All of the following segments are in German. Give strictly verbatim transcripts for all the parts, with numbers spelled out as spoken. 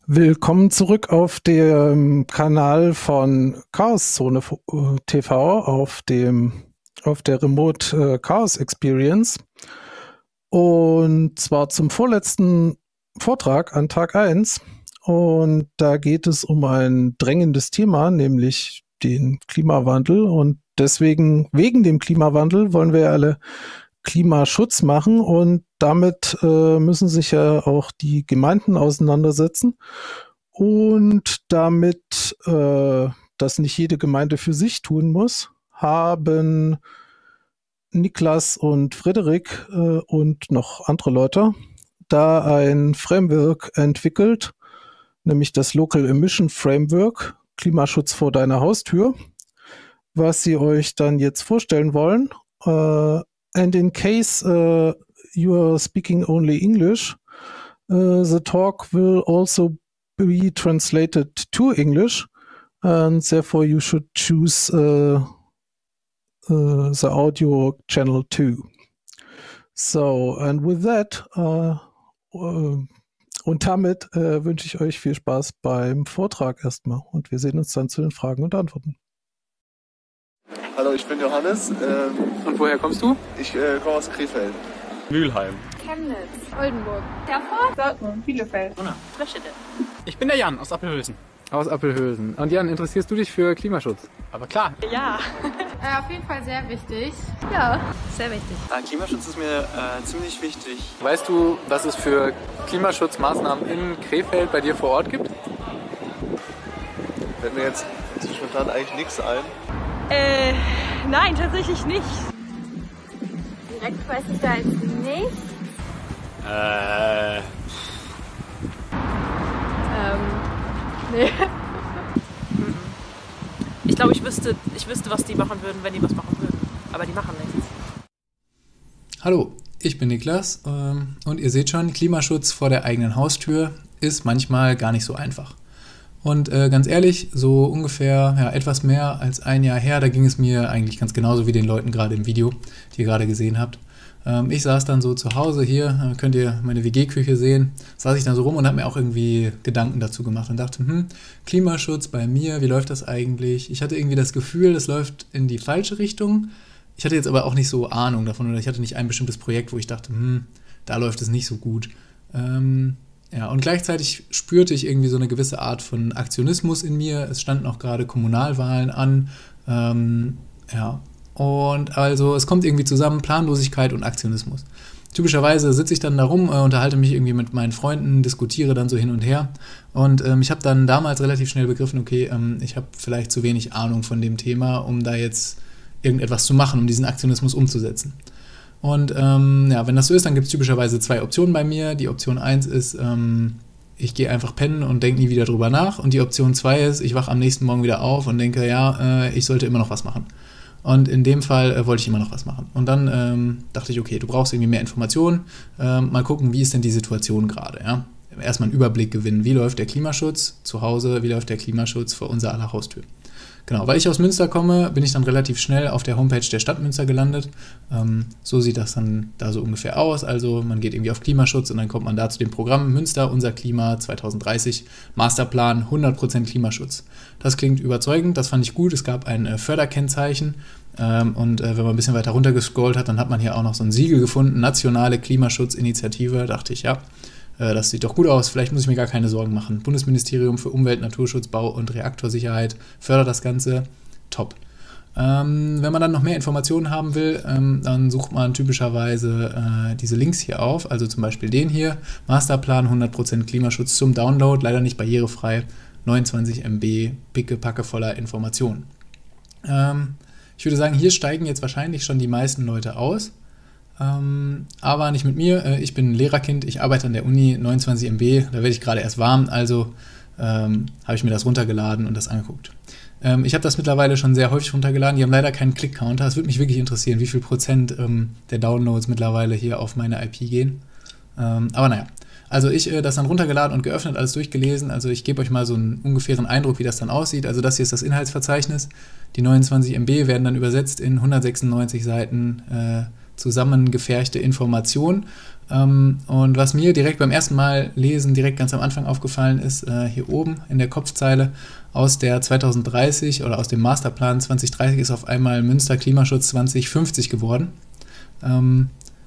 Willkommen zurück auf dem Kanal von Chaoszone T V, auf dem auf der Remote äh, Chaos Experience. Und zwar zum vorletzten Vortrag an Tag eins. Und da geht es um ein drängendes Thema, nämlich den Klimawandel. Und deswegen, wegen dem Klimawandel, wollen wir alle Klimaschutz machen, und damit äh, müssen sich ja auch die Gemeinden auseinandersetzen. Und damit äh, das nicht jede Gemeinde für sich tun muss, haben Niklas und Frederik äh, und noch andere Leute da ein Framework entwickelt, nämlich das Local Emission Framework, Klimaschutz vor deiner Haustür, was sie euch dann jetzt vorstellen wollen. Äh, And in case uh, you are speaking only English, uh, the talk will also be translated to English, and therefore you should choose uh, uh, the audio channel too. So, and with that, uh, uh, und damit uh, wünsche ich euch viel Spaß beim Vortrag erstmal, und wir sehen uns dann zu den Fragen und Antworten. Hallo, ich bin Johannes. Ähm, Und woher kommst du? ich äh, komme aus Krefeld. Mülheim. Chemnitz, Oldenburg, Herford, Dortmund, Bielefeld. Unna, Frischede. Ich bin der Jan aus Appelhösen. Aus Appelhösen. Und Jan, interessierst du dich für Klimaschutz? Aber klar. Ja. Äh, auf jeden Fall sehr wichtig. Ja, sehr wichtig. Äh, Klimaschutz ist mir äh, ziemlich wichtig. Weißt du, was es für Klimaschutzmaßnahmen in Krefeld bei dir vor Ort gibt? Fällt mir jetzt so spontan eigentlich nichts ein. Äh, nein, tatsächlich nicht. Direkt weiß ich da jetzt nicht. Äh. Ähm, nee. Ich glaube, ich wüsste, ich wüsste, was die machen würden, wenn die was machen würden. Aber die machen nichts. Hallo, ich bin Niklas ähm, und ihr seht schon, Klimaschutz vor der eigenen Haustür ist manchmal gar nicht so einfach. Und äh, ganz ehrlich, so ungefähr ja, etwas mehr als ein Jahr her, da ging es mir eigentlich ganz genauso wie den Leuten gerade im Video, die ihr gerade gesehen habt. Ähm, ich saß dann so zu Hause hier, äh, könnt ihr meine W G-Küche sehen, saß ich dann so rum und habe mir auch irgendwie Gedanken dazu gemacht und dachte, hm, Klimaschutz bei mir, wie läuft das eigentlich? Ich hatte irgendwie das Gefühl, das läuft in die falsche Richtung. Ich hatte jetzt aber auch nicht so Ahnung davon, oder ich hatte nicht ein bestimmtes Projekt, wo ich dachte, hm, da läuft es nicht so gut. Ähm, Ja, und gleichzeitig spürte ich irgendwie so eine gewisse Art von Aktionismus in mir. Es standen auch gerade Kommunalwahlen an. Ähm, ja, und also es kommt irgendwie zusammen, Planlosigkeit und Aktionismus. Typischerweise sitze ich dann da rum, äh, unterhalte mich irgendwie mit meinen Freunden, diskutiere dann so hin und her. Und ähm, ich habe dann damals relativ schnell begriffen, okay, ähm, ich habe vielleicht zu wenig Ahnung von dem Thema, um da jetzt irgendetwas zu machen, um diesen Aktionismus umzusetzen. Und ähm, ja, wenn das so ist, dann gibt es typischerweise zwei Optionen bei mir. Die Option eins ist, ähm, ich gehe einfach pennen und denke nie wieder drüber nach. Und die Option zwei ist, ich wache am nächsten Morgen wieder auf und denke, ja, äh, ich sollte immer noch was machen. Und in dem Fall äh, wollte ich immer noch was machen. Und dann ähm, dachte ich, okay, du brauchst irgendwie mehr Informationen. Ähm, mal gucken, wie ist denn die Situation gerade, ja? Erstmal einen Überblick gewinnen. Wie läuft der Klimaschutz zu Hause? Wie läuft der Klimaschutz vor unserer aller Haustür? Genau, weil ich aus Münster komme, bin ich dann relativ schnell auf der Homepage der Stadt Münster gelandet. Ähm, so sieht das dann da so ungefähr aus. Also man geht irgendwie auf Klimaschutz und dann kommt man da zu dem Programm Münster, unser Klima zwanzig dreißig, Masterplan, hundert Prozent Klimaschutz. Das klingt überzeugend, das fand ich gut. Es gab ein äh, Förderkennzeichen ähm, und äh, wenn man ein bisschen weiter runter gescrollt hat, dann hat man hier auch noch so ein Siegel gefunden, Nationale Klimaschutzinitiative. Da dachte ich, ja, das sieht doch gut aus, vielleicht muss ich mir gar keine Sorgen machen. Bundesministerium für Umwelt, Naturschutz, Bau und Reaktorsicherheit fördert das Ganze. Top. Ähm, wenn man dann noch mehr Informationen haben will, ähm, dann sucht man typischerweise äh, diese Links hier auf, also zum Beispiel den hier, Masterplan hundert Prozent Klimaschutz zum Download, leider nicht barrierefrei, neunundzwanzig Megabyte, pickepacke voller Informationen. Ähm, ich würde sagen, hier steigen jetzt wahrscheinlich schon die meisten Leute aus. Ähm, aber nicht mit mir, ich bin ein Lehrerkind, ich arbeite an der Uni, neunundzwanzig Megabyte, da werde ich gerade erst warm, also ähm, habe ich mir das runtergeladen und das angeguckt. Ähm, ich habe das mittlerweile schon sehr häufig runtergeladen, die haben leider keinen Click-Counter, es würde mich wirklich interessieren, wie viel Prozent ähm, der Downloads mittlerweile hier auf meine I P gehen. Ähm, aber naja, also ich äh, das dann runtergeladen und geöffnet, alles durchgelesen, also ich gebe euch mal so einen ungefähren Eindruck, wie das dann aussieht. Also das hier ist das Inhaltsverzeichnis, die neunundzwanzig Megabyte werden dann übersetzt in hundertsechsundneunzig Seiten äh, zusammengefärchte Information. Ähm, und was mir direkt beim ersten Mal lesen, direkt ganz am Anfang aufgefallen ist, äh, hier oben in der Kopfzeile, aus der zwanzig dreißig oder aus dem Masterplan zwanzig dreißig ist auf einmal Münster Klimaschutz zwanzig fünfzig geworden. Ähm,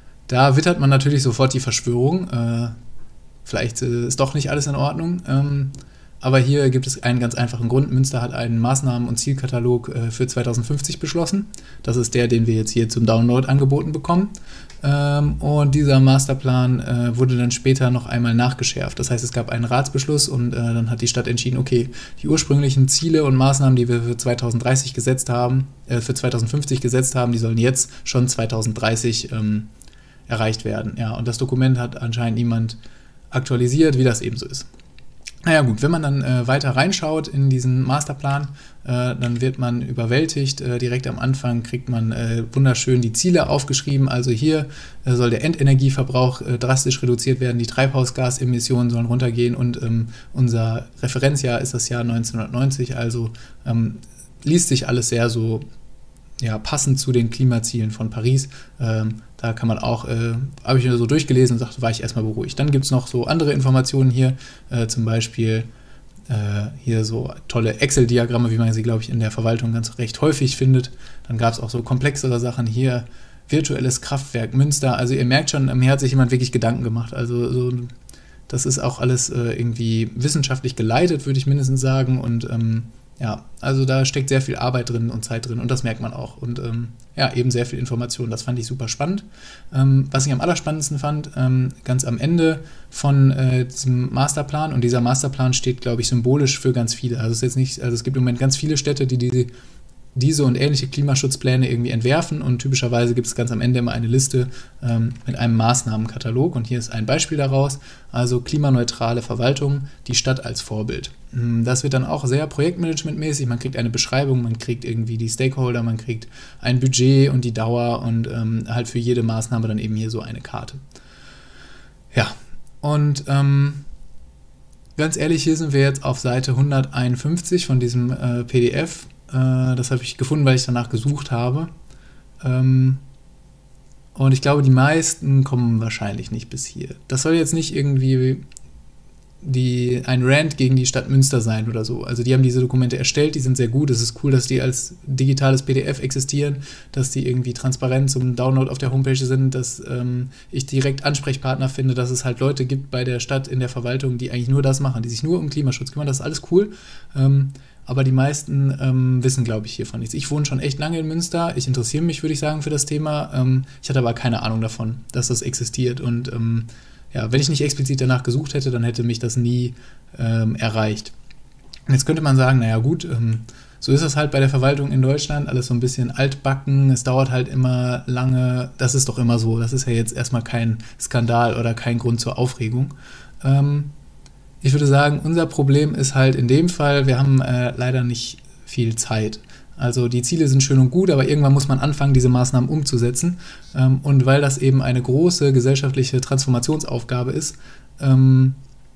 da wittert man natürlich sofort die Verschwörung. Äh, vielleicht äh, ist doch nicht alles in Ordnung. Ähm, Aber hier gibt es einen ganz einfachen Grund. Münster hat einen Maßnahmen- und Zielkatalog äh, für zwanzig fünfzig beschlossen. Das ist der, den wir jetzt hier zum Download angeboten bekommen. Ähm, und dieser Masterplan äh, wurde dann später noch einmal nachgeschärft. Das heißt, es gab einen Ratsbeschluss und äh, dann hat die Stadt entschieden, okay, die ursprünglichen Ziele und Maßnahmen, die wir für zwanzig dreißig gesetzt haben, äh, für zwanzig fünfzig gesetzt haben, die sollen jetzt schon zwanzig dreißig ähm, erreicht werden. Ja, und das Dokument hat anscheinend niemand aktualisiert, wie das eben so ist. Naja gut, wenn man dann äh, weiter reinschaut in diesen Masterplan, äh, dann wird man überwältigt. Äh, direkt am Anfang kriegt man äh, wunderschön die Ziele aufgeschrieben. Also hier äh, soll der Endenergieverbrauch äh, drastisch reduziert werden, die Treibhausgasemissionen sollen runtergehen und ähm, unser Referenzjahr ist das Jahr neunzehnhundertneunzig. Also ähm, liest sich alles sehr so ja, passend zu den Klimazielen von Paris. Ähm, da kann man auch, äh, habe ich mir so durchgelesen und sagte, war ich erstmal beruhigt. Dann gibt es noch so andere Informationen hier, äh, zum Beispiel äh, hier so tolle Excel-Diagramme, wie man sie, glaube ich, in der Verwaltung ganz recht häufig findet. Dann gab es auch so komplexere Sachen hier, virtuelles Kraftwerk Münster. Also ihr merkt schon, mir hat sich jemand wirklich Gedanken gemacht. Also so, das ist auch alles äh, irgendwie wissenschaftlich geleitet, würde ich mindestens sagen. Und ähm, ja, also da steckt sehr viel Arbeit drin und Zeit drin und das merkt man auch. Und ähm, ja, eben sehr viel Information. Das fand ich super spannend. Ähm, was ich am allerspannendsten fand, ähm, ganz am Ende von äh, diesem Masterplan, und dieser Masterplan steht, glaube ich, symbolisch für ganz viele. Also es ist jetzt nicht, also es gibt im Moment ganz viele Städte, die diese diese und ähnliche Klimaschutzpläne irgendwie entwerfen und typischerweise gibt es ganz am Ende immer eine Liste ähm, mit einem Maßnahmenkatalog und hier ist ein Beispiel daraus, also klimaneutrale Verwaltung, die Stadt als Vorbild. Das wird dann auch sehr projektmanagementmäßig, man kriegt eine Beschreibung, man kriegt irgendwie die Stakeholder, man kriegt ein Budget und die Dauer und ähm, halt für jede Maßnahme dann eben hier so eine Karte. Ja, und ähm, ganz ehrlich, hier sind wir jetzt auf Seite hunderteinundfünfzig von diesem äh, P D F. Das habe ich gefunden, weil ich danach gesucht habe. Und ich glaube, die meisten kommen wahrscheinlich nicht bis hier. Das soll jetzt nicht irgendwie die, ein Rant gegen die Stadt Münster sein oder so. Also die haben diese Dokumente erstellt, die sind sehr gut. Es ist cool, dass die als digitales P D F existieren, dass die irgendwie transparent zum Download auf der Homepage sind, dass ähm, ich direkt Ansprechpartner finde, dass es halt Leute gibt bei der Stadt in der Verwaltung, die eigentlich nur das machen, die sich nur um Klimaschutz kümmern. Das ist alles cool. Ähm, Aber die meisten ähm, wissen, glaube ich, hiervon nichts. Ich wohne schon echt lange in Münster. Ich interessiere mich, würde ich sagen, für das Thema. Ähm, ich hatte aber keine Ahnung davon, dass das existiert. Und ähm, ja, wenn ich nicht explizit danach gesucht hätte, dann hätte mich das nie ähm, erreicht. Und jetzt könnte man sagen, naja gut, ähm, so ist es halt bei der Verwaltung in Deutschland. Alles so ein bisschen altbacken. Es dauert halt immer lange. Das ist doch immer so. Das ist ja jetzt erstmal kein Skandal oder kein Grund zur Aufregung. Ähm, Ich würde sagen, unser Problem ist halt in dem Fall, wir haben äh, leider nicht viel Zeit. Also die Ziele sind schön und gut, aber irgendwann muss man anfangen, diese Maßnahmen umzusetzen. Ähm, und weil das eben eine große gesellschaftliche Transformationsaufgabe ist, ähm,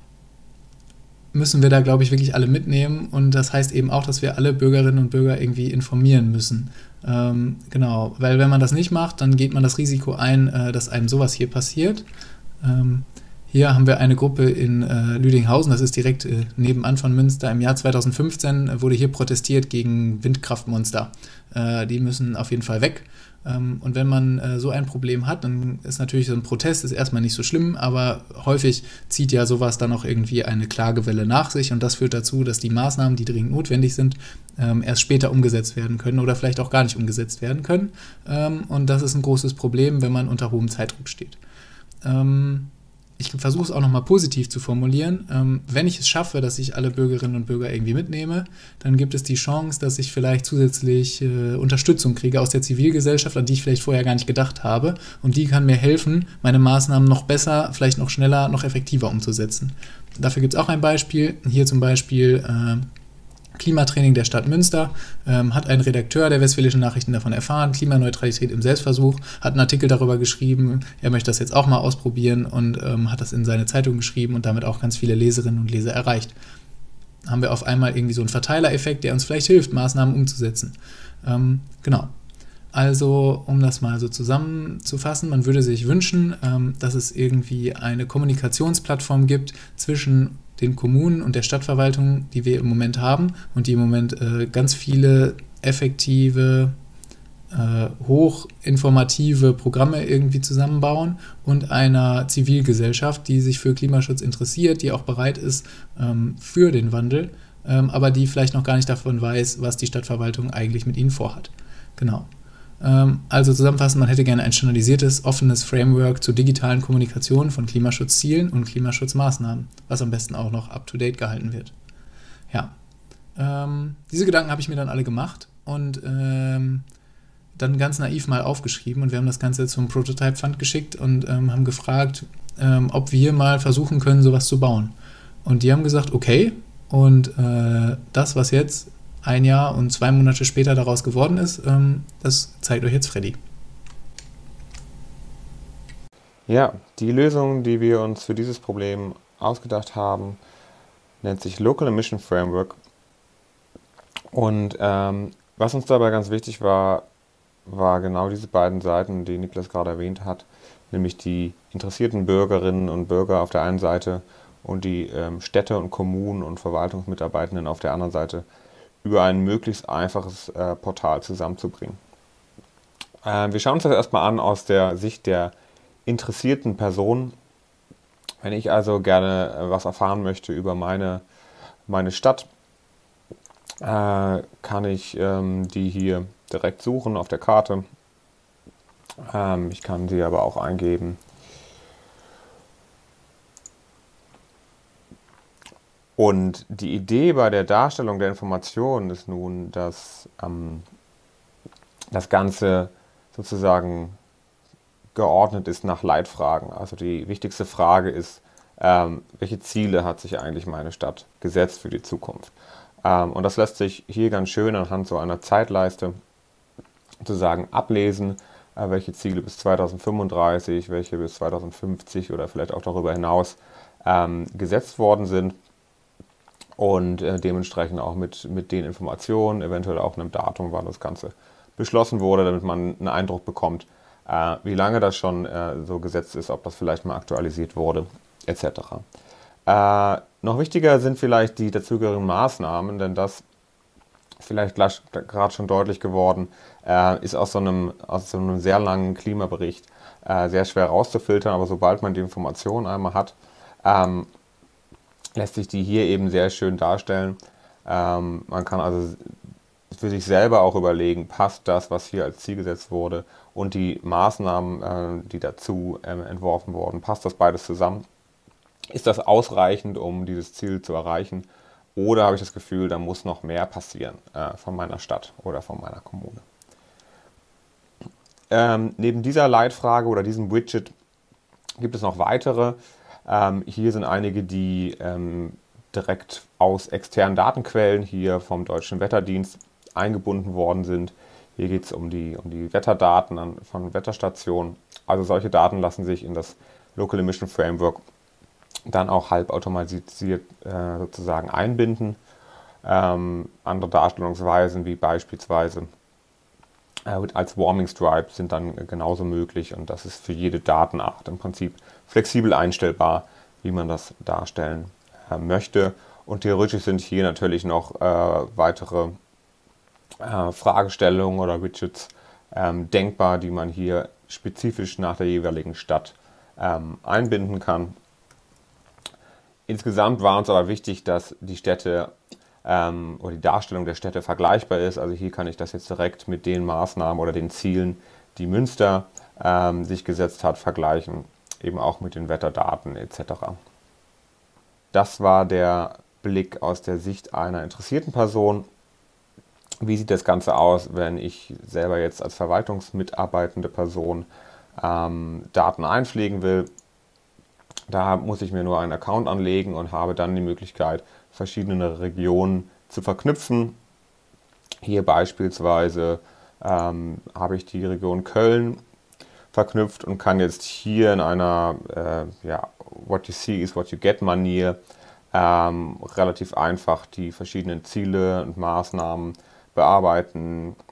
müssen wir da, glaube ich, wirklich alle mitnehmen. Und das heißt eben auch, dass wir alle Bürgerinnen und Bürger irgendwie informieren müssen. Ähm, genau, weil wenn man das nicht macht, dann geht man das Risiko ein, äh, dass einem sowas hier passiert. Ähm, Hier haben wir eine Gruppe in äh, Lüdinghausen, das ist direkt äh, nebenan von Münster. Im Jahr zweitausendfünfzehn äh, wurde hier protestiert gegen Windkraftmonster. Äh, die müssen auf jeden Fall weg. Ähm, und wenn man äh, so ein Problem hat, dann ist natürlich so ein Protest ist erstmal nicht so schlimm, aber häufig zieht ja sowas dann auch irgendwie eine Klagewelle nach sich und das führt dazu, dass die Maßnahmen, die dringend notwendig sind, ähm, erst später umgesetzt werden können oder vielleicht auch gar nicht umgesetzt werden können. Ähm, und das ist ein großes Problem, wenn man unter hohem Zeitdruck steht. Ähm, Ich versuche es auch nochmal positiv zu formulieren. Ähm, wenn ich es schaffe, dass ich alle Bürgerinnen und Bürger irgendwie mitnehme, dann gibt es die Chance, dass ich vielleicht zusätzlich äh, Unterstützung kriege aus der Zivilgesellschaft, an die ich vielleicht vorher gar nicht gedacht habe. Und die kann mir helfen, meine Maßnahmen noch besser, vielleicht noch schneller, noch effektiver umzusetzen. Dafür gibt es auch ein Beispiel. Hier zum Beispiel äh, Klimatraining der Stadt Münster, ähm, hat ein Redakteur der Westfälischen Nachrichten davon erfahren, Klimaneutralität im Selbstversuch, hat einen Artikel darüber geschrieben, er möchte das jetzt auch mal ausprobieren und ähm, hat das in seine Zeitung geschrieben und damit auch ganz viele Leserinnen und Leser erreicht. Haben wir auf einmal irgendwie so einen Verteilereffekt, der uns vielleicht hilft, Maßnahmen umzusetzen. Ähm, genau. Also, um das mal so zusammenzufassen, man würde sich wünschen, ähm, dass es irgendwie eine Kommunikationsplattform gibt zwischen den Kommunen und der Stadtverwaltung, die wir im Moment haben und die im Moment äh, ganz viele effektive, äh, hochinformative Programme irgendwie zusammenbauen und einer Zivilgesellschaft, die sich für Klimaschutz interessiert, die auch bereit ist ähm, für den Wandel, ähm, aber die vielleicht noch gar nicht davon weiß, was die Stadtverwaltung eigentlich mit ihnen vorhat. Genau. Also zusammenfassend, man hätte gerne ein standardisiertes, offenes Framework zur digitalen Kommunikation von Klimaschutzzielen und Klimaschutzmaßnahmen, was am besten auch noch up-to-date gehalten wird. Ja, ähm, diese Gedanken habe ich mir dann alle gemacht und ähm, dann ganz naiv mal aufgeschrieben und wir haben das Ganze zum Prototype Fund geschickt und ähm, haben gefragt, ähm, ob wir mal versuchen können, sowas zu bauen. Und die haben gesagt, okay, und äh, das, was jetzt ein Jahr und zwei Monate später daraus geworden ist, ähm, das zeigt euch jetzt Freddy. Ja, die Lösung, die wir uns für dieses Problem ausgedacht haben, nennt sich Local Emission Framework. Und ähm, was uns dabei ganz wichtig war, war genau diese beiden Seiten, die Niklas gerade erwähnt hat, nämlich die interessierten Bürgerinnen und Bürger auf der einen Seite und die ähm, Städte und Kommunen und Verwaltungsmitarbeitenden auf der anderen Seite über ein möglichst einfaches äh, Portal zusammenzubringen. Äh, wir schauen uns das erstmal an aus der Sicht der interessierten Person. Wenn ich also gerne äh, was erfahren möchte über meine, meine Stadt, äh, kann ich ähm, die hier direkt suchen auf der Karte. Ähm, ich kann sie aber auch eingeben. Und die Idee bei der Darstellung der Informationen ist nun, dass ähm, das Ganze sozusagen geordnet ist nach Leitfragen. Also die wichtigste Frage ist, ähm, welche Ziele hat sich eigentlich meine Stadt gesetzt für die Zukunft? Ähm, und das lässt sich hier ganz schön anhand so einer Zeitleiste sozusagen ablesen, äh, welche Ziele bis zweitausendfünfunddreißig, welche bis zweitausendfünfzig oder vielleicht auch darüber hinaus ähm, gesetzt worden sind. Und äh, dementsprechend auch mit, mit den Informationen, eventuell auch einem Datum, wann das Ganze beschlossen wurde, damit man einen Eindruck bekommt, äh, wie lange das schon äh, so gesetzt ist, ob das vielleicht mal aktualisiert wurde, et cetera. Äh, noch wichtiger sind vielleicht die dazugehörigen Maßnahmen, denn das vielleicht gerade schon deutlich geworden, äh, ist aus so, einem, aus so einem sehr langen Klimabericht äh, sehr schwer rauszufiltern, aber sobald man die Informationen einmal hat, ähm, lässt sich die hier eben sehr schön darstellen. Ähm, man kann also für sich selber auch überlegen, passt das, was hier als Ziel gesetzt wurde und die Maßnahmen, äh, die dazu äh, entworfen wurden, passt das beides zusammen? Ist das ausreichend, um dieses Ziel zu erreichen? Oder habe ich das Gefühl, da muss noch mehr passieren äh, von meiner Stadt oder von meiner Kommune? Ähm, neben dieser Leitfrage oder diesem Widget gibt es noch weitere. Ähm, hier sind einige, die ähm, direkt aus externen Datenquellen hier vom Deutschen Wetterdienst eingebunden worden sind. Hier geht es um die, um die Wetterdaten an, von Wetterstationen. Also solche Daten lassen sich in das Local Emission Framework dann auch halbautomatisiert äh, sozusagen einbinden. Ähm, andere Darstellungsweisen wie beispielsweise äh, als Warming Stripe sind dann genauso möglich und das ist für jede Datenart im Prinzip flexibel einstellbar, wie man das darstellen äh, möchte. Und theoretisch sind hier natürlich noch äh, weitere äh, Fragestellungen oder Widgets ähm, denkbar, die man hier spezifisch nach der jeweiligen Stadt ähm, einbinden kann. Insgesamt war uns aber wichtig, dass die Städte ähm, oder die Darstellung der Städte vergleichbar ist. Also hier kann ich das jetzt direkt mit den Maßnahmen oder den Zielen, die Münster ähm, sich gesetzt hat, vergleichen. Eben auch mit den Wetterdaten et cetera. Das war der Blick aus der Sicht einer interessierten Person. Wie sieht das Ganze aus, wenn ich selber jetzt als verwaltungsmitarbeitende Person ähm, Daten einpflegen will? Da muss ich mir nur einen Account anlegen und habe dann die Möglichkeit, verschiedene Regionen zu verknüpfen. Hier beispielsweise ähm, habe ich die Region Köln verknüpft und kann jetzt hier in einer äh, ja, What you see is what you get Manier ähm, relativ einfach die verschiedenen Ziele und Maßnahmen bearbeiten.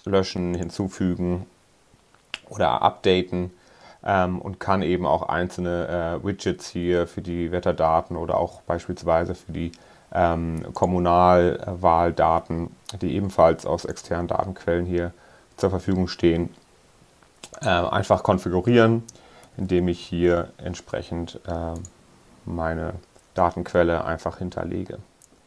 löschen, hinzufügen oder updaten ähm, und kann eben auch einzelne äh, Widgets hier für die Wetterdaten oder auch beispielsweise für die ähm, Kommunalwahldaten, die ebenfalls aus externen Datenquellen hier zur Verfügung stehen, äh, einfach konfigurieren, indem ich hier entsprechend äh, meine Datenquelle einfach hinterlege.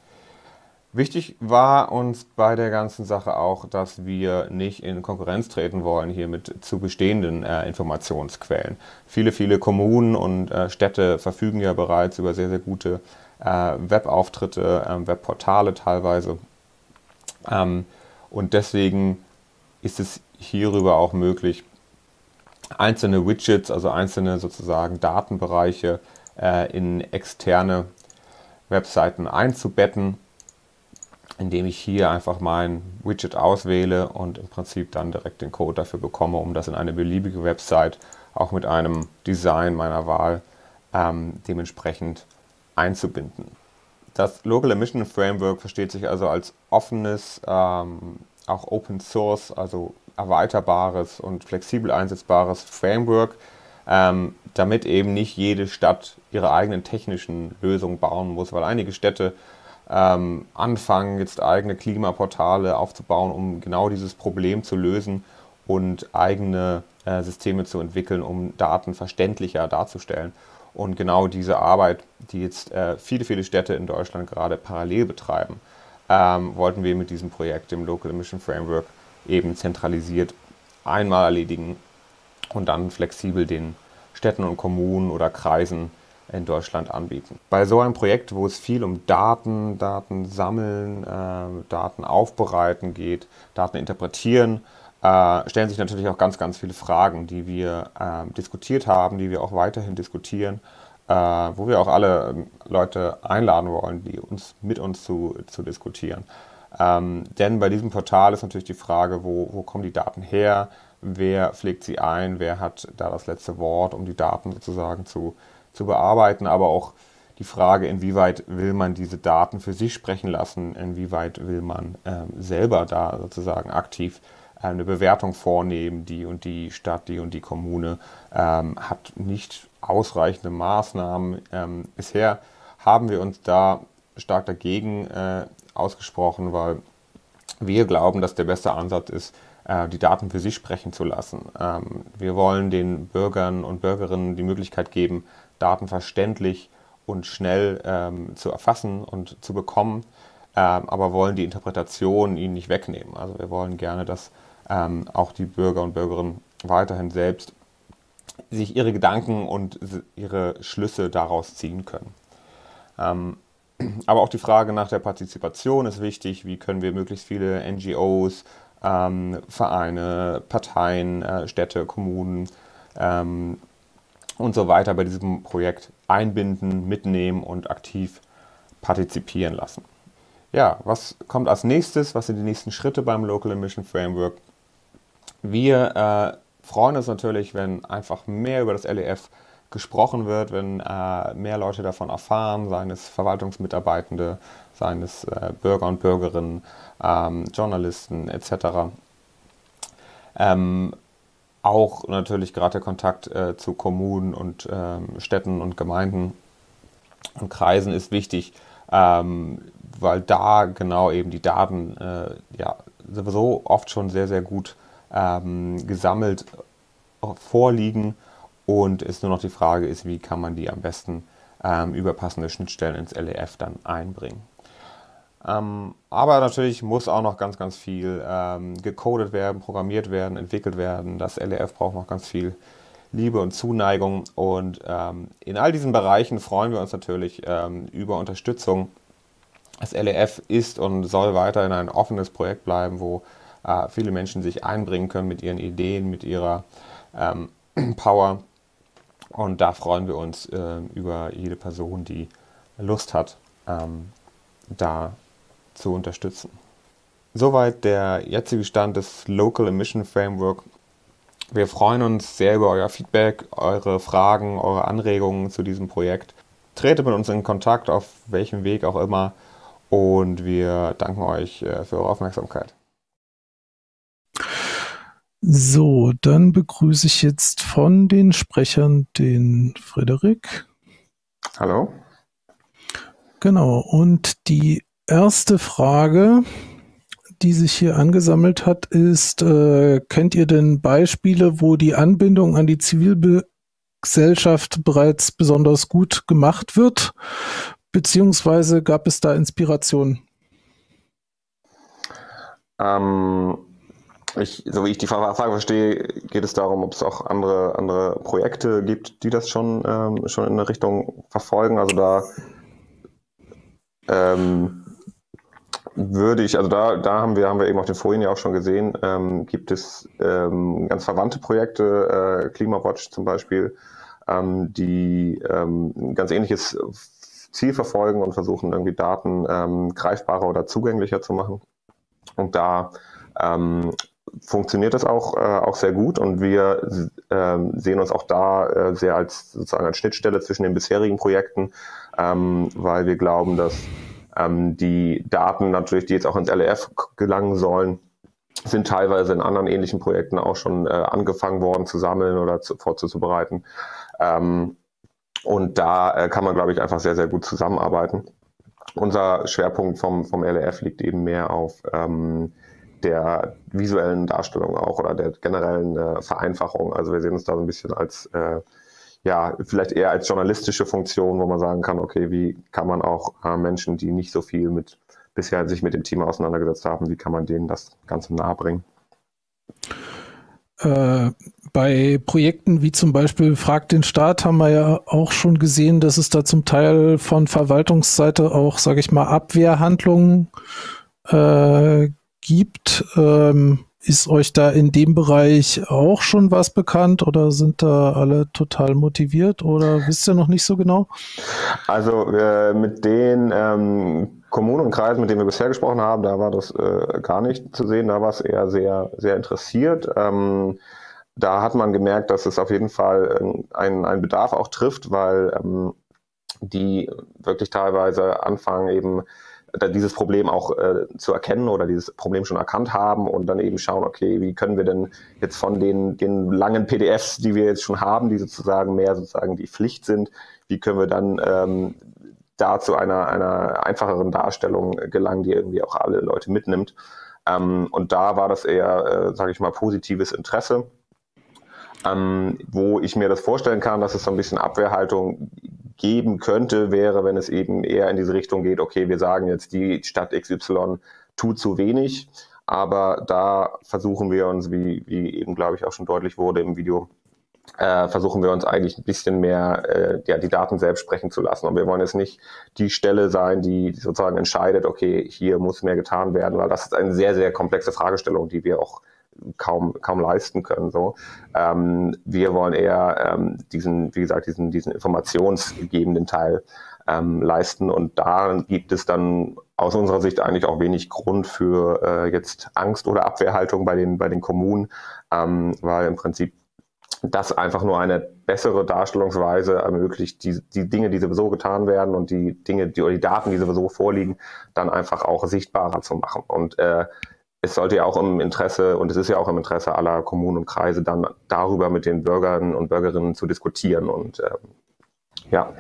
Wichtig war uns bei der ganzen Sache auch, dass wir nicht in Konkurrenz treten wollen hier mit zu bestehenden äh, Informationsquellen. Viele, viele Kommunen und äh, Städte verfügen ja bereits über sehr, sehr gute äh, Webauftritte, äh, Webportale teilweise. Ähm, und deswegen ist es hierüber auch möglich, einzelne Widgets, also einzelne sozusagen Datenbereiche äh, in externe Webseiten einzubetten, indem ich hier einfach mein Widget auswähle und im Prinzip dann direkt den Code dafür bekomme, um das in eine beliebige Website auch mit einem Design meiner Wahl ähm, dementsprechend einzubinden. Das Local Emission Framework versteht sich also als offenes, ähm, auch Open Source, also erweiterbares und flexibel einsetzbares Framework, ähm, damit eben nicht jede Stadt ihre eigenen technischen Lösungen bauen muss, weil einige Städte ähm, anfangen, jetzt eigene Klimaportale aufzubauen, um genau dieses Problem zu lösen und eigene äh, Systeme zu entwickeln, um Daten verständlicher darzustellen. Und genau diese Arbeit, die jetzt äh, viele, viele Städte in Deutschland gerade parallel betreiben, ähm, wollten wir mit diesem Projekt, dem Local Emission Framework, eben zentralisiert einmal erledigen und dann flexibel den Städten und Kommunen oder Kreisen in Deutschland anbieten. Bei so einem Projekt, wo es viel um Daten, Daten sammeln, äh, Daten aufbereiten geht, Daten interpretieren, äh, stellen sich natürlich auch ganz, ganz viele Fragen, die wir äh, diskutiert haben, die wir auch weiterhin diskutieren, äh, wo wir auch alle Leute einladen wollen, die uns mit uns zu, zu diskutieren. Ähm, denn bei diesem Portal ist natürlich die Frage, wo, wo kommen die Daten her, wer pflegt sie ein, wer hat da das letzte Wort, um die Daten sozusagen zu, zu bearbeiten, aber auch die Frage, inwieweit will man diese Daten für sich sprechen lassen, inwieweit will man ähm, selber da sozusagen aktiv äh, eine Bewertung vornehmen, die und die Stadt, die und die Kommune ähm, hat nicht ausreichende Maßnahmen. Ähm, bisher haben wir uns da stark dagegen äh, ausgesprochen, weil wir glauben, dass der beste Ansatz ist, die Daten für sich sprechen zu lassen. Wir wollen den Bürgern und Bürgerinnen die Möglichkeit geben, Daten verständlich und schnell ähm, zu erfassen und zu bekommen, ähm, aber wollen die Interpretation ihnen nicht wegnehmen. Also wir wollen gerne, dass ähm, auch die Bürger und Bürgerinnen weiterhin selbst sich ihre Gedanken und ihre Schlüsse daraus ziehen können. Ähm, aber auch die Frage nach der Partizipation ist wichtig. Wie können wir möglichst viele N G Os, Ähm, Vereine, Parteien, äh, Städte, Kommunen ähm, und so weiter bei diesem Projekt einbinden, mitnehmen und aktiv partizipieren lassen. Ja, was kommt als nächstes? Was sind die nächsten Schritte beim Local Emission Framework? Wir äh, freuen uns natürlich, wenn einfach mehr über das L E F gesprochen wird, wenn äh, mehr Leute davon erfahren, seien es Verwaltungsmitarbeitende, seien es äh, Bürger und Bürgerinnen, ähm, Journalisten et cetera. Ähm, auch natürlich gerade der Kontakt äh, zu Kommunen und ähm, Städten und Gemeinden und Kreisen ist wichtig, ähm, weil da genau eben die Daten äh, ja, sowieso oft schon sehr, sehr gut ähm, gesammelt vorliegen. Und es nur noch die Frage ist, wie kann man die am besten ähm, über passende Schnittstellen ins L E F dann einbringen. Ähm, aber natürlich muss auch noch ganz, ganz viel ähm, gecodet werden, programmiert werden, entwickelt werden. Das L E F braucht noch ganz viel Liebe und Zuneigung. Und ähm, in all diesen Bereichen freuen wir uns natürlich ähm, über Unterstützung. Das L E F ist und soll weiterhin ein offenes Projekt bleiben, wo äh, viele Menschen sich einbringen können mit ihren Ideen, mit ihrer ähm, Power. Und da freuen wir uns äh, über jede Person, die Lust hat, ähm, da zu unterstützen. Soweit der jetzige Stand des Local Emission Framework. Wir freuen uns sehr über euer Feedback, eure Fragen, eure Anregungen zu diesem Projekt. Tretet mit uns in Kontakt, auf welchem Weg auch immer. Und wir danken euch äh, für eure Aufmerksamkeit. So, dann begrüße ich jetzt von den Sprechern den Frederik. Hallo. Genau, und die erste Frage, die sich hier angesammelt hat, ist, äh, kennt ihr denn Beispiele, wo die Anbindung an die Zivilgesellschaft bereits besonders gut gemacht wird? Beziehungsweise gab es da Inspiration? Ähm, ich, so wie ich die Frage verstehe, geht es darum, ob es auch andere, andere Projekte gibt, die das schon, ähm, schon in eine Richtung verfolgen. Also da ähm, würde ich, also da, da haben wir, haben wir eben auf den Folien ja auch schon gesehen, ähm, gibt es ähm, ganz verwandte Projekte, äh, Klimawatch zum Beispiel, ähm, die ähm, ein ganz ähnliches Ziel verfolgen und versuchen irgendwie Daten ähm, greifbarer oder zugänglicher zu machen. Und da ähm, funktioniert das auch, äh, auch sehr gut und wir äh, sehen uns auch da äh, sehr als sozusagen als Schnittstelle zwischen den bisherigen Projekten, ähm, weil wir glauben, dass ähm, die Daten natürlich, die jetzt auch ins L E F gelangen sollen, sind teilweise in anderen ähnlichen Projekten auch schon äh, angefangen worden zu sammeln oder zu, vorzubereiten. Ähm, und da äh, kann man, glaube ich, einfach sehr, sehr gut zusammenarbeiten. Unser Schwerpunkt vom, vom L E F liegt eben mehr auf ähm, der visuellen Darstellung auch oder der generellen äh, Vereinfachung. Also wir sehen uns da so ein bisschen als, äh, ja, vielleicht eher als journalistische Funktion, wo man sagen kann, okay, wie kann man auch äh, Menschen, die nicht so viel mit bisher sich mit dem Thema auseinandergesetzt haben, wie kann man denen das Ganze nahebringen? Äh, bei Projekten wie zum Beispiel Frag den Staat haben wir ja auch schon gesehen, dass es da zum Teil von Verwaltungsseite auch, sage ich mal, Abwehrhandlungen äh, gibt. Ähm, ist euch da in dem Bereich auch schon was bekannt oder sind da alle total motiviert oder wisst ihr noch nicht so genau? Also äh, mit den ähm, Kommunen und Kreisen, mit denen wir bisher gesprochen haben, da war das äh, gar nicht zu sehen, da war es eher sehr, sehr interessiert. Ähm, da hat man gemerkt, dass es auf jeden Fall einen, einen Bedarf auch trifft, weil ähm, die wirklich teilweise anfangen eben dieses Problem auch äh, zu erkennen oder dieses Problem schon erkannt haben und dann eben schauen, okay, wie können wir denn jetzt von den, den langen P D Fs, die wir jetzt schon haben, die sozusagen mehr sozusagen die Pflicht sind, wie können wir dann ähm, da zu einer, einer einfacheren Darstellung gelangen, die irgendwie auch alle Leute mitnimmt. Ähm, und da war das eher, äh, sage ich mal, positives Interesse, ähm, wo ich mir das vorstellen kann, dass es so ein bisschen Abwehrhaltung geben könnte, wäre, wenn es eben eher in diese Richtung geht, okay, wir sagen jetzt, die Stadt X Y tut zu wenig, aber da versuchen wir uns, wie, wie eben, glaube ich, auch schon deutlich wurde im Video, äh, versuchen wir uns eigentlich ein bisschen mehr, äh, ja, die Daten selbst sprechen zu lassen. Und wir wollen jetzt nicht die Stelle sein, die sozusagen entscheidet, okay, hier muss mehr getan werden, weil das ist eine sehr, sehr komplexe Fragestellung, die wir auch kaum kaum leisten können. So, ähm, wir wollen eher ähm, diesen, wie gesagt, diesen diesen informationsgebenden Teil ähm, leisten und da gibt es dann aus unserer Sicht eigentlich auch wenig Grund für äh, jetzt Angst oder Abwehrhaltung bei den bei den Kommunen, ähm, weil im Prinzip das einfach nur eine bessere Darstellungsweise ermöglicht, die, die Dinge, die sowieso getan werden und die Dinge, die oder die Daten, die sowieso vorliegen, dann einfach auch sichtbarer zu machen. Und äh, es sollte ja auch im Interesse, und es ist ja auch im Interesse aller Kommunen und Kreise, dann darüber mit den Bürgern und Bürgerinnen zu diskutieren. Und ähm, ja.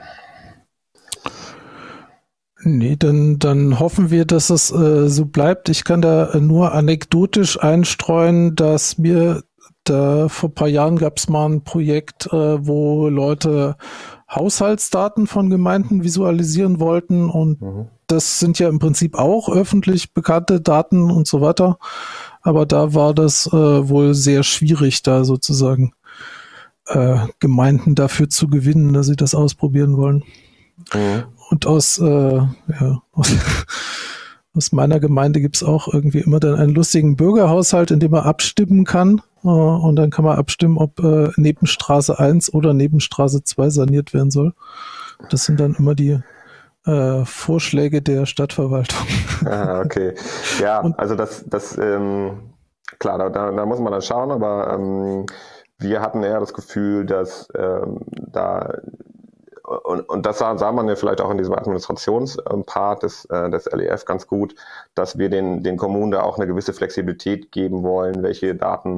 Nee, dann, dann hoffen wir, dass es äh, so bleibt. Ich kann da nur anekdotisch einstreuen, dass mir da vor ein paar Jahren gab es mal ein Projekt, äh, wo Leute Haushaltsdaten von Gemeinden visualisieren wollten und mhm. das sind ja im Prinzip auch öffentlich bekannte Daten und so weiter, aber da war das äh, wohl sehr schwierig, da sozusagen äh, Gemeinden dafür zu gewinnen, dass sie das ausprobieren wollen. Mhm. Und aus, äh, ja, aus, aus meiner Gemeinde gibt es auch irgendwie immer dann einen lustigen Bürgerhaushalt, in dem man abstimmen kann. Und dann kann man abstimmen, ob äh, Nebenstraße eins oder Nebenstraße zwei saniert werden soll. Das sind dann immer die äh, Vorschläge der Stadtverwaltung. Ah, okay. Ja, und also das, das ähm, klar, da, da muss man dann schauen, aber ähm, wir hatten eher das Gefühl, dass ähm, da Und, und das sah, sah man ja vielleicht auch in diesem Administrationspart des, äh, des L E F ganz gut, dass wir den, den Kommunen da auch eine gewisse Flexibilität geben wollen, welche Daten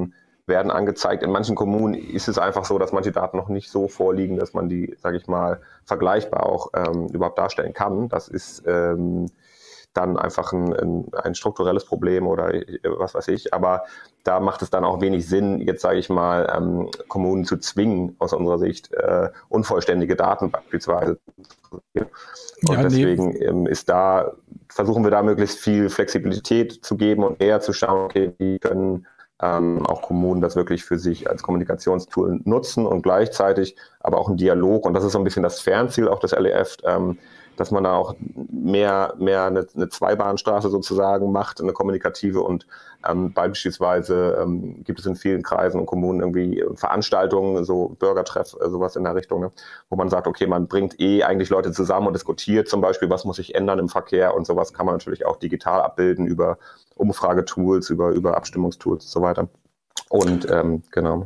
werden angezeigt. In manchen Kommunen ist es einfach so, dass manche Daten noch nicht so vorliegen, dass man die, sage ich mal, vergleichbar auch ähm, überhaupt darstellen kann. Das ist ähm, dann einfach ein, ein, ein strukturelles Problem oder was weiß ich. Aber da macht es dann auch wenig Sinn, jetzt sage ich mal, ähm, Kommunen zu zwingen, aus unserer Sicht, äh, unvollständige Daten beispielsweise. Und Ja, deswegen nee. ähm, ist da, versuchen wir da möglichst viel Flexibilität zu geben und eher zu schauen, okay, wie können ähm, auch Kommunen das wirklich für sich als Kommunikationstool nutzen und gleichzeitig aber auch ein Dialog, und das ist so ein bisschen das Fernziel auch des L E F, ähm, dass man da auch mehr, mehr eine, eine Zweibahnstraße sozusagen macht, eine kommunikative, und ähm, beispielsweise ähm, gibt es in vielen Kreisen und Kommunen irgendwie Veranstaltungen, so Bürgertreff, äh, sowas in der Richtung, ne, wo man sagt, okay, man bringt eh eigentlich Leute zusammen und diskutiert zum Beispiel, was muss sich ändern im Verkehr, und sowas kann man natürlich auch digital abbilden über Umfragetools, über, über Abstimmungstools und so weiter. Und ähm, genau.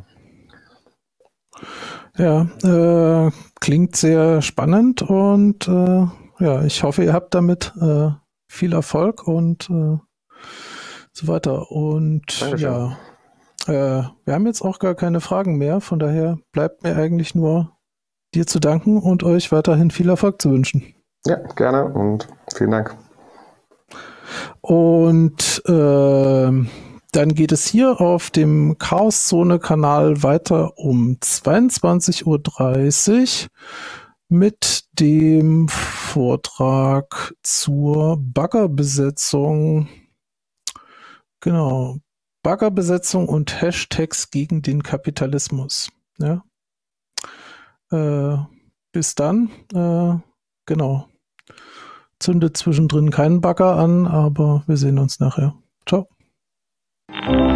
Ja, äh, klingt sehr spannend und äh, ja, ich hoffe, ihr habt damit äh, viel Erfolg und äh, so weiter. Und Dankeschön. ja, äh, wir haben jetzt auch gar keine Fragen mehr, von daher bleibt mir eigentlich nur dir zu danken und euch weiterhin viel Erfolg zu wünschen. Ja, gerne und vielen Dank. Und äh, dann geht es hier auf dem Chaoszone-Kanal weiter um zweiundzwanzig Uhr dreißig mit dem Vortrag zur Baggerbesetzung. Genau. Baggerbesetzung und Hashtags gegen den Kapitalismus. Ja. Äh, bis dann. Äh, genau. Zündet zwischendrin keinen Bagger an, aber wir sehen uns nachher. Ciao.